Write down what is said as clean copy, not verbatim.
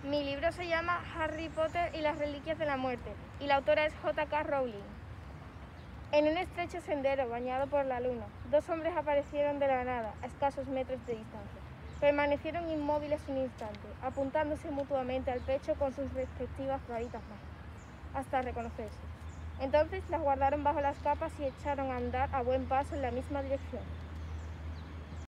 Mi libro se llama Harry Potter y las reliquias de la muerte y la autora es J.K. Rowling. En un estrecho sendero bañado por la luna, dos hombres aparecieron de la nada a escasos metros de distancia. Permanecieron inmóviles un instante, apuntándose mutuamente al pecho con sus respectivas varitas mágicas, hasta reconocerse. Entonces las guardaron bajo las capas y echaron a andar a buen paso en la misma dirección.